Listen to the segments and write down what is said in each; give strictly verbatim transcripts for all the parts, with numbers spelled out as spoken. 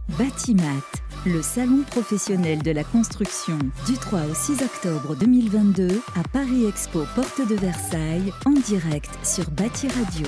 Batimat, le salon professionnel de la construction, du trois au six octobre deux mille vingt-deux à Paris Expo, porte de Versailles, en direct sur Bati Radio.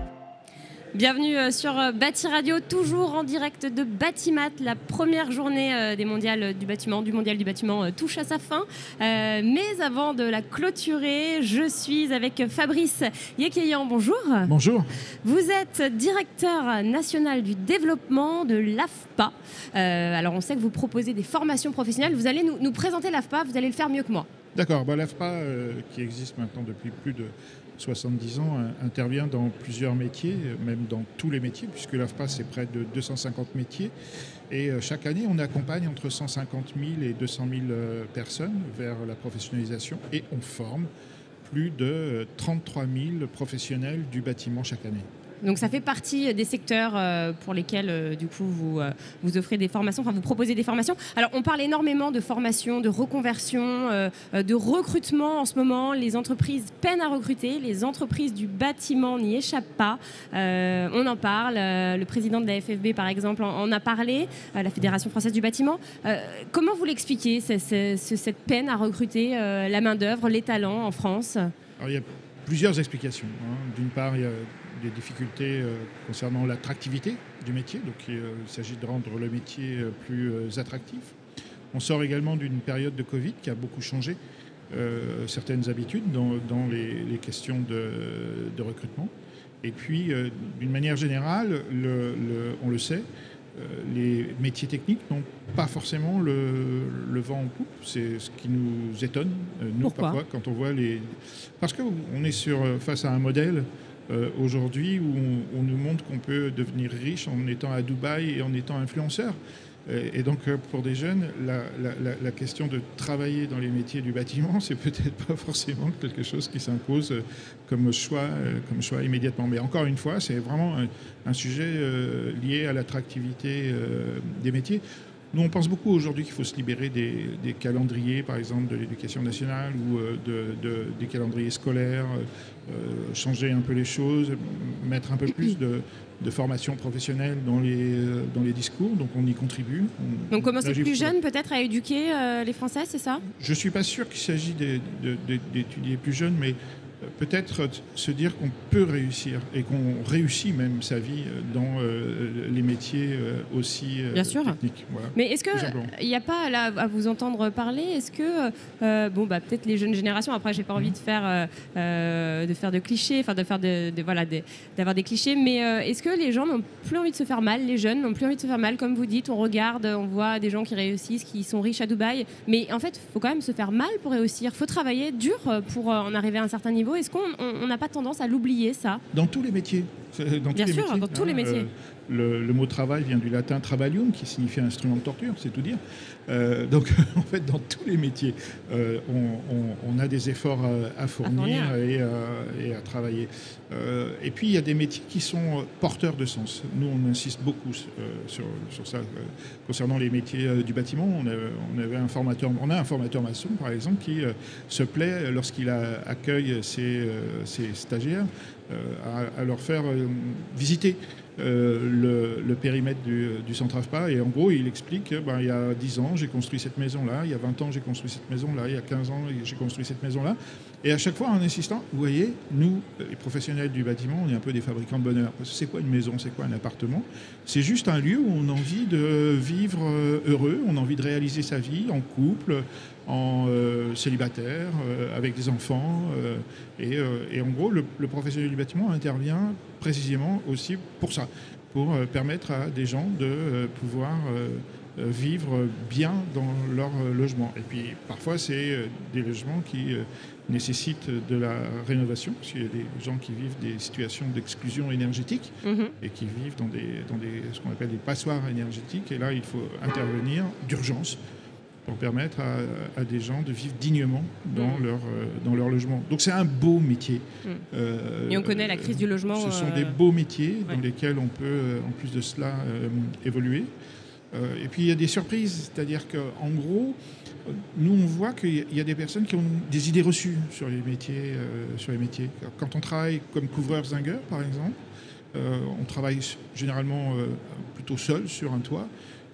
Bienvenue sur Bati Radio, toujours en direct de Batimat. La première journée des mondiales du bâtiment, du mondial du bâtiment touche à sa fin. Euh, mais avant de la clôturer, je suis avec Fabrice Yekeyan. Bonjour. Bonjour. Vous êtes directeur national du développement de l'A F P A. Euh, alors on sait que vous proposez des formations professionnelles. Vous allez nous, nous présenter l'A F P A, vous allez le faire mieux que moi. D'accord. Bah, l'A F P A, euh, qui existe maintenant depuis plus de soixante-dix ans, euh, intervient dans plusieurs métiers, même dans tous les métiers, puisque l'A F P A, c'est près de deux cent cinquante métiers. Et euh, chaque année, on accompagne entre cent cinquante mille et deux cent mille euh, personnes vers la professionnalisation et on forme plus de euh, trente-trois mille professionnels du bâtiment chaque année. Donc ça fait partie des secteurs euh, pour lesquels euh, du coup vous, euh, vous offrez des formations, enfin vous proposez des formations. Alors on parle énormément de formation, de reconversion, euh, de recrutement en ce moment. Les entreprises peinent à recruter, les entreprises du bâtiment n'y échappent pas. Euh, on en parle, euh, le président de la F F B par exemple en, en a parlé, euh, la Fédération Française du Bâtiment. Euh, comment vous l'expliquez, c'est, c'est, c'est, cette peine à recruter euh, la main d'œuvre, les talents en France? Alors il y a plusieurs explications. Hein. D'une part, il y a des difficultés euh, concernant l'attractivité du métier, donc euh, il s'agit de rendre le métier euh, plus euh, attractif. On sort également d'une période de Covid qui a beaucoup changé euh, certaines habitudes dans, dans les, les questions de, de recrutement. Et puis, euh, d'une manière générale, le, le, on le sait, euh, les métiers techniques n'ont pas forcément le, le vent en poupe. C'est ce qui nous étonne, euh, nous, Pourquoi ? parfois, quand on voit les... Parce qu'on est sur, face à un modèle Euh, aujourd'hui où on, on nous montre qu'on peut devenir riche en étant à Dubaï et en étant influenceur. Et, et donc euh, pour des jeunes, la, la, la question de travailler dans les métiers du bâtiment, c'est peut-être pas forcément quelque chose qui s'impose comme choix, euh, comme choix immédiatement. Mais encore une fois, c'est vraiment un, un sujet euh, lié à l'attractivité euh, des métiers. Nous, on pense beaucoup aujourd'hui qu'il faut se libérer des, des calendriers, par exemple, de l'éducation nationale ou de, de, des calendriers scolaires, euh, changer un peu les choses, mettre un peu plus de, de formation professionnelle dans les, dans les discours. Donc, on y contribue. On, Donc, commencer plus jeune, peut-être, à éduquer euh, les Français, c'est ça? Je ne suis pas sûr qu'il s'agit de, de, de, d'étudier plus jeune, mais peut-être se dire qu'on peut réussir et qu'on réussit même sa vie dans euh, les métiers euh, aussi euh, Bien sûr. techniques. Voilà. Mais est-ce qu'il n'y a pas, là, à vous entendre parler, est-ce que, euh, bon, bah, peut-être les jeunes générations, après, j'ai pas envie de faire, euh, de faire de clichés, enfin, de faire de, de, voilà, de, d'avoir des clichés, mais euh, est-ce que les gens n'ont plus envie de se faire mal, les jeunes n'ont plus envie de se faire mal, comme vous dites, on regarde, on voit des gens qui réussissent, qui sont riches à Dubaï, mais en fait, il faut quand même se faire mal pour réussir, il faut travailler dur pour en arriver à un certain niveau. Est-ce qu'on n'a pas tendance à l'oublier, ça? Dans tous les métiers. Dans Bien tous sûr, les métiers, dans tous hein, les métiers. Euh, le, le mot travail vient du latin trabalium, qui signifie instrument de torture, c'est tout dire. Euh, donc, en fait, dans tous les métiers, euh, on, on, on a des efforts à, à fournir, à fournir. Et, à, et à travailler. Euh, et puis, il y a des métiers qui sont porteurs de sens. Nous, on insiste beaucoup euh, sur, sur ça. Euh, concernant les métiers euh, du bâtiment, on, a, on, avait un formateur, on a un formateur maçon, par exemple, qui euh, se plaît, lorsqu'il a, accueille ses, euh, ses stagiaires, euh, à, à leur faire euh, visiter Euh, le, le périmètre du, du centre A F P A, et en gros il explique que ben, il y a dix ans j'ai construit cette maison là, il y a vingt ans j'ai construit cette maison là, il y a quinze ans j'ai construit cette maison là, et à chaque fois en insistant, vous voyez, nous les professionnels du bâtiment, on est un peu des fabricants de bonheur, parce que c'est quoi une maison, c'est quoi un appartement? C'est juste un lieu où on a envie de vivre heureux, on a envie de réaliser sa vie en couple, en euh, célibataire, euh, avec des enfants, euh, et, euh, et en gros le, le professionnel du bâtiment intervient précisément aussi pour ça, pour euh, permettre à des gens de euh, pouvoir euh, vivre bien dans leur euh, logement. Et puis parfois c'est euh, des logements qui euh, nécessitent de la rénovation, parce qu'il y a des gens qui vivent des situations d'exclusion énergétique mmh. et qui vivent dans, des, dans des, ce qu'on appelle des passoires énergétiques, et là il faut intervenir d'urgence pour permettre à, à des gens de vivre dignement dans, mmh. leur, euh, dans leur logement. Donc c'est un beau métier. Mmh. Euh, Et on connaît la crise du logement. Ce sont euh... des beaux métiers dans ouais. lesquels on peut, en plus de cela, euh, évoluer. Euh, et puis il y a des surprises, c'est-à-dire qu'en gros, nous on voit qu'il y a des personnes qui ont des idées reçues sur les métiers. Euh, sur les métiers. Quand on travaille comme couvreur-zingueur, par exemple, euh, on travaille généralement euh, plutôt seul sur un toit.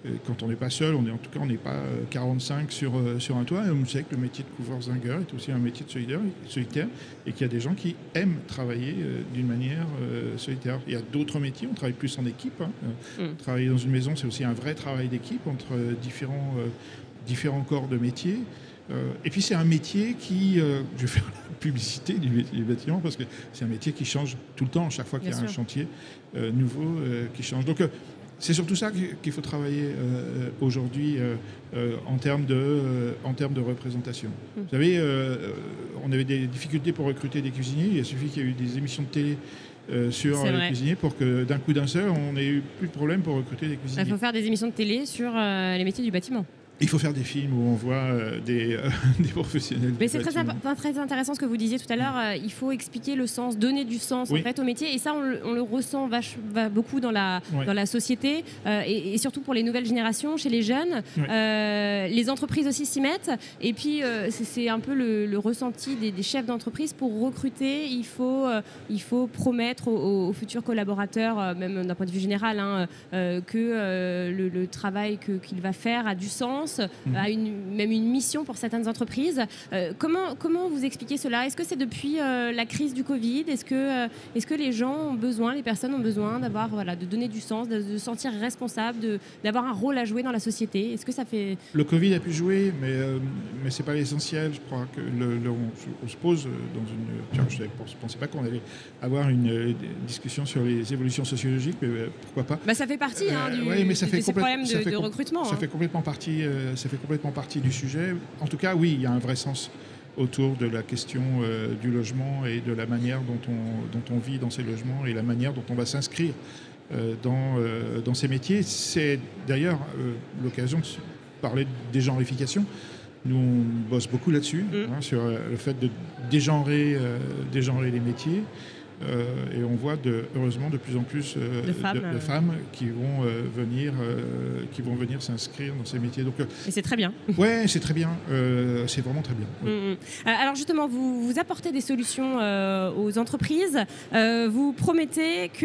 quand on n'est pas seul, on est, en tout cas, on n'est pas quarante-cinq sur, sur un toit. Et on sait que le métier de couvreur-zingueur est aussi un métier de solitaire, solitaire et qu'il y a des gens qui aiment travailler d'une manière euh, solitaire. Il y a d'autres métiers, on travaille plus en équipe. Hein. Mm. Travailler dans une maison, c'est aussi un vrai travail d'équipe entre différents, euh, différents corps de métiers. Euh, et puis c'est un métier qui, euh, je vais faire la publicité du, du bâtiment parce que c'est un métier qui change tout le temps, chaque fois qu'il y a sûr. un chantier euh, nouveau euh, qui change. Donc euh, c'est surtout ça qu'il faut travailler euh, aujourd'hui euh, euh, en termes de, euh, en termes de représentation. Mmh. Vous savez, euh, on avait des difficultés pour recruter des cuisiniers, il a suffi qu'il y ait eu des émissions de télé Euh, sur c'est les vrai. cuisiniers pour que d'un coup d'un seul, on n'ait eu plus de problème pour recruter des cuisiniers. Il faut faire des émissions de télé sur euh, les métiers du bâtiment. Il faut faire des films où on voit euh, des, euh, des professionnels. Mais c'est très, très intéressant ce que vous disiez tout à l'heure. Euh, il faut expliquer le sens, donner du sens oui. en fait, au métier. Et ça, on, on le ressent vache, va beaucoup dans la, oui. dans la société euh, et, et surtout pour les nouvelles générations, chez les jeunes. Oui. Euh, les entreprises aussi s'y mettent. Et puis, euh, c'est un peu le, le ressenti des, des chefs d'entreprise. Pour recruter, il faut, euh, il faut promettre aux, aux futurs collaborateurs, euh, même d'un point de vue général, hein, euh, que euh, le, le travail que, qu'il va faire a du sens. Mmh. A une, même une mission pour certaines entreprises. Euh, comment, comment vous expliquez cela? Est-ce que c'est depuis euh, la crise du Covid? Est-ce que, euh, est-ce que les gens ont besoin, les personnes ont besoin d'avoir, voilà, de donner du sens, de se sentir responsable, de, d'avoir un rôle à jouer dans la société? Est-ce que ça fait... Le Covid a pu jouer, mais, euh, mais ce n'est pas l'essentiel. Je crois que le, le, on, on se pose dans une... Tiens, je ne pensais pas qu'on allait avoir une euh, discussion sur les évolutions sociologiques, mais euh, pourquoi pas. Bah, ça fait partie hein, du, euh, ouais, mais ça de, fait de ces problèmes de, de recrutement. Ça hein. fait complètement partie... Euh, ça fait complètement partie du sujet. En tout cas, oui, il y a un vrai sens autour de la question euh, du logement et de la manière dont on, dont on vit dans ces logements et la manière dont on va s'inscrire euh, dans, euh, dans ces métiers. C'est d'ailleurs euh, l'occasion de parler de dégenrification. Nous, on bosse beaucoup là-dessus, mmh. hein, sur le fait de dégenrer, euh, dégenrer les métiers. Euh, et on voit de, heureusement de plus en plus euh, de, femmes, de, de femmes qui vont euh, venir, euh, qui vont venir s'inscrire dans ces métiers. Donc, euh, et c'est très bien. Ouais, c'est très bien. Euh, c'est vraiment très bien. Ouais. Mmh. Alors justement, vous, vous apportez des solutions euh, aux entreprises. Euh, vous promettez que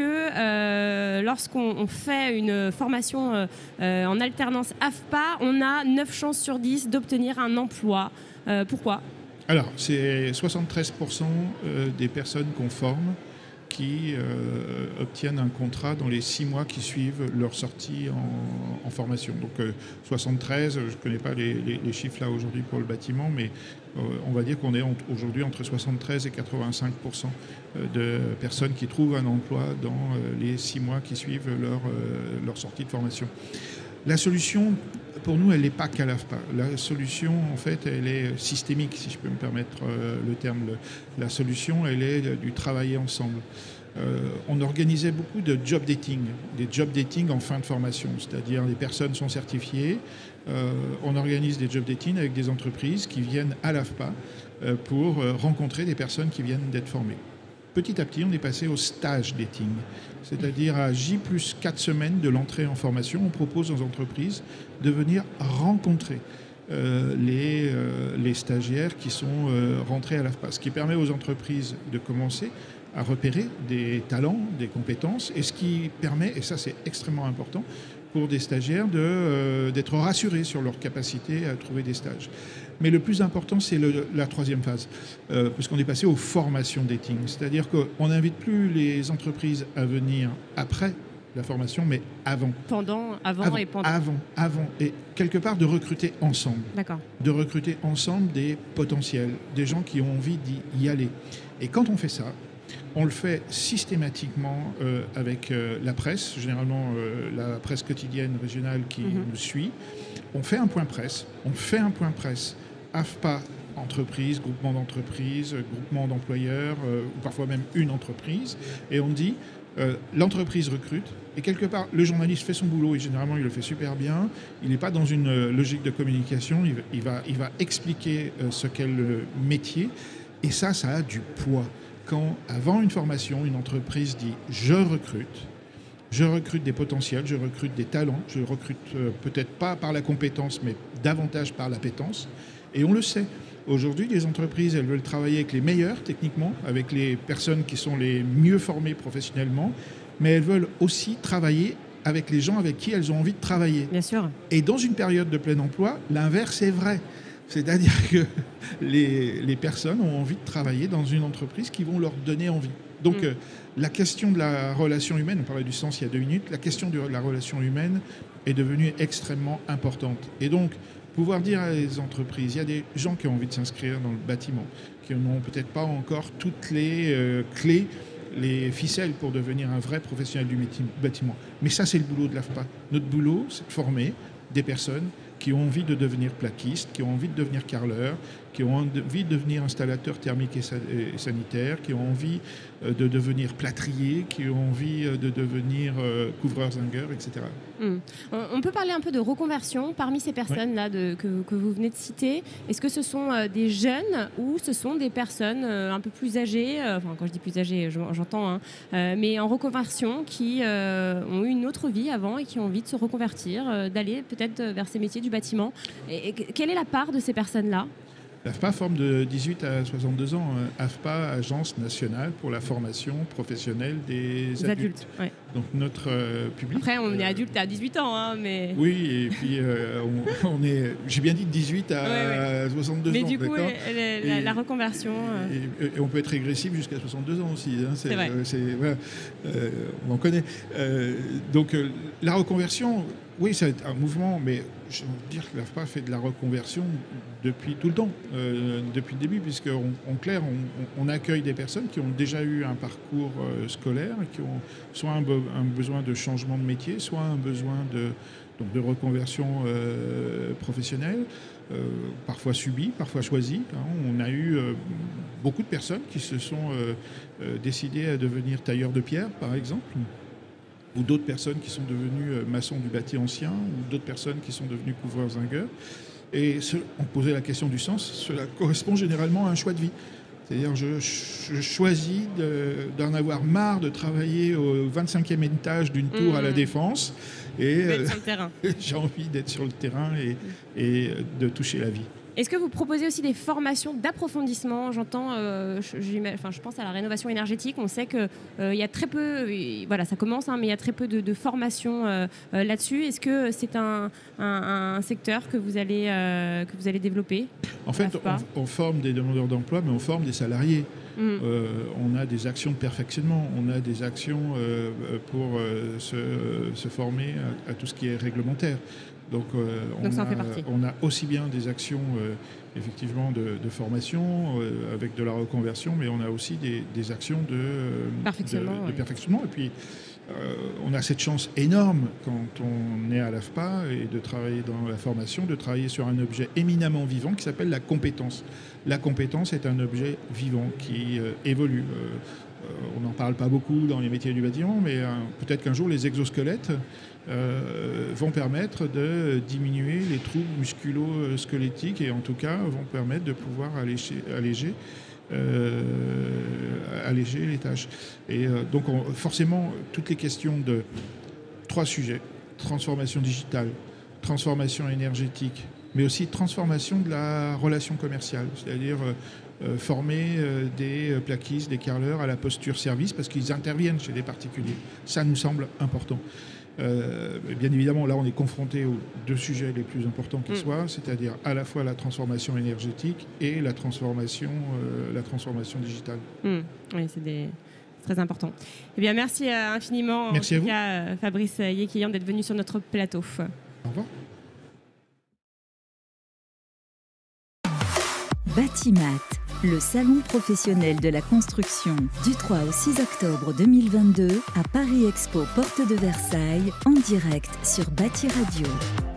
euh, lorsqu'on on fait une formation euh, en alternance A F P A, on a neuf chances sur dix d'obtenir un emploi. Euh, pourquoi ? Alors, c'est soixante-treize pour cent des personnes qu'on forme qui euh, obtiennent un contrat dans les six mois qui suivent leur sortie en, en formation. Donc euh, soixante-treize, je ne connais pas les, les, les chiffres là aujourd'hui pour le bâtiment, mais euh, on va dire qu'on est aujourd'hui entre soixante-treize et quatre-vingt-cinq pour cent de personnes qui trouvent un emploi dans euh, les six mois qui suivent leur, euh, leur sortie de formation. La solution, pour nous, elle n'est pas qu'à l'A F P A. La solution, en fait, elle est systémique, si je peux me permettre euh, le terme. Le, la solution, elle est du travailler ensemble. Euh, on organisait beaucoup de job dating, des job dating en fin de formation, c'est-à-dire les personnes sont certifiées. Euh, on organise des job dating avec des entreprises qui viennent à l'A F P A euh, pour euh, rencontrer des personnes qui viennent d'être formées. Petit à petit, on est passé au stage dating, c'est-à-dire à J plus quatre semaines de l'entrée en formation, on propose aux entreprises de venir rencontrer euh, les, euh, les stagiaires qui sont euh, rentrés à l'A F P A, ce qui permet aux entreprises de commencer à repérer des talents, des compétences, et ce qui permet, et ça c'est extrêmement important, pour des stagiaires de, euh, d'être rassurés sur leur capacité à trouver des stages. Mais le plus important, c'est le, la troisième phase, euh, parce qu'on est passé aux formations dating. C'est-à-dire qu'on n'invite plus les entreprises à venir après la formation, mais avant. Pendant, avant, avant et pendant. Avant, avant. Et quelque part, de recruter ensemble. D'accord. De recruter ensemble des potentiels, des gens qui ont envie d'y aller. Et quand on fait ça, on le fait systématiquement euh, avec euh, la presse, généralement euh, la presse quotidienne régionale qui mmh. nous suit. On fait un point presse, on fait un point presse A F P A, entreprise, groupement d'entreprises, groupement d'employeurs, euh, ou parfois même une entreprise, et on dit euh, l'entreprise recrute, et quelque part le journaliste fait son boulot, et généralement il le fait super bien, il n'est pas dans une euh, logique de communication, il, il, va, il va expliquer euh, ce qu'est le métier, et ça, ça a du poids. Quand, avant une formation, une entreprise dit « je recrute », je recrute des potentiels, je recrute des talents, je recrute euh, peut-être pas par la compétence, mais davantage par l'appétence. Et on le sait. Aujourd'hui, les entreprises, elles veulent travailler avec les meilleurs techniquement, avec les personnes qui sont les mieux formées professionnellement, mais elles veulent aussi travailler avec les gens avec qui elles ont envie de travailler. Bien sûr. Et dans une période de plein emploi, l'inverse est vrai. C'est-à-dire que les, les personnes ont envie de travailler dans une entreprise qui vont leur donner envie. Donc, mmh. euh, la question de la relation humaine, on parlait du sens il y a deux minutes, la question de la relation humaine est devenue extrêmement importante. Et donc, pouvoir dire à les entreprises, il y a des gens qui ont envie de s'inscrire dans le bâtiment, qui n'ont peut-être pas encore toutes les euh, clés, les ficelles pour devenir un vrai professionnel du bâtiment. Mais ça, c'est le boulot de l'A F P A. Notre boulot, c'est de former des personnes qui ont envie de devenir plaquistes, qui ont envie de devenir carreleurs, qui ont envie de devenir installateurs thermiques et sanitaires, qui ont envie de devenir plâtriers, qui ont envie de devenir couvreurs-zingueurs, et cetera. Mmh. On peut parler un peu de reconversion parmi ces personnes-là ouais. que, que vous venez de citer. Est-ce que ce sont des jeunes ou ce sont des personnes un peu plus âgées, enfin quand je dis plus âgées, j'entends, hein, mais en reconversion qui ont eu une autre vie avant et qui ont envie de se reconvertir, d'aller peut-être vers ces métiers du bâtiment. Et quelle est la part de ces personnes-là ? L'A F P A forme de dix-huit à soixante-deux ans. A F P A, Agence nationale pour la formation professionnelle des, des adultes. adultes ouais. Donc notre euh, public... Après, on euh, est adulte à dix-huit ans, hein, mais... Oui, et puis euh, on, on est... J'ai bien dit de dix-huit à ouais, ouais. soixante-deux mais ans. Mais du coup, elle, la, la reconversion... Et, et, et on peut être régressif jusqu'à soixante-deux ans aussi. Hein, c'est vrai. Euh, voilà, euh, on en connaît. Euh, donc euh, la reconversion... Oui, c'est un mouvement, mais je veux dire que l'A F P A fait de la reconversion depuis tout le temps, euh, depuis le début, puisqu'en en clair, on, on accueille des personnes qui ont déjà eu un parcours euh, scolaire, qui ont soit un, be un besoin de changement de métier, soit un besoin de, donc de reconversion euh, professionnelle, euh, parfois subie, parfois choisie. Hein. On a eu euh, beaucoup de personnes qui se sont euh, euh, décidées à devenir tailleurs de pierre, par exemple, ou d'autres personnes qui sont devenues maçons du bâti ancien, ou d'autres personnes qui sont devenues couvreurs-zingueurs. Et ce, on posait la question du sens, cela correspond généralement à un choix de vie. C'est-à-dire je, je choisis d'en avoir marre de travailler au vingt-cinquième étage d'une tour mmh. à la Défense, et euh, j'ai envie d'être sur le terrain et, et de toucher la vie. Est-ce que vous proposez aussi des formations d'approfondissement? J'entends, euh, je, enfin, je pense à la rénovation énergétique. On sait qu'il euh, y a très peu, voilà, ça commence, hein, mais il y a très peu de, de formations euh, euh, là-dessus. Est-ce que c'est un, un, un secteur que vous allez, euh, que vous allez développer? En fait, on, on forme des demandeurs d'emploi, mais on forme des salariés. Mmh. Euh, on a des actions de perfectionnement, on a des actions euh, pour euh, se, se former à, à tout ce qui est réglementaire. Donc, euh, on, Donc ça en a, fait partie. on a aussi bien des actions euh, effectivement de, de formation euh, avec de la reconversion, mais on a aussi des, des actions de, perfectionnement, de, de oui. perfectionnement. Et puis, euh, on a cette chance énorme quand on est à l'A F P A et de travailler dans la formation, de travailler sur un objet éminemment vivant qui s'appelle la compétence. La compétence est un objet vivant qui euh, évolue. Euh, on n'en parle pas beaucoup dans les métiers du bâtiment, mais euh, peut-être qu'un jour les exosquelettes euh, vont permettre de diminuer les troubles musculo-squelettiques et en tout cas vont permettre de pouvoir alléger, alléger, euh, alléger les tâches. Et euh, donc on, forcément, toutes les questions de trois sujets, transformation digitale, transformation énergétique, mais aussi transformation de la relation commerciale, c'est-à-dire euh, euh, former euh, des plaquistes, des carreleurs à la posture service parce qu'ils interviennent chez les particuliers. Ça nous semble important. Euh, bien évidemment, là, on est confronté aux deux sujets les plus importants qui mmh. soient, c'est-à-dire à la fois la transformation énergétique et la transformation, euh, la transformation digitale. Mmh. Oui, c'est des... très important. Eh bien, merci infiniment, merci en à tout vous. cas, Fabrice Yekillian, d'être venu sur notre plateau. Au revoir. Batimat, le salon professionnel de la construction, du trois au six octobre deux mille vingt-deux à Paris Expo, porte de Versailles, en direct sur Bâti Radio.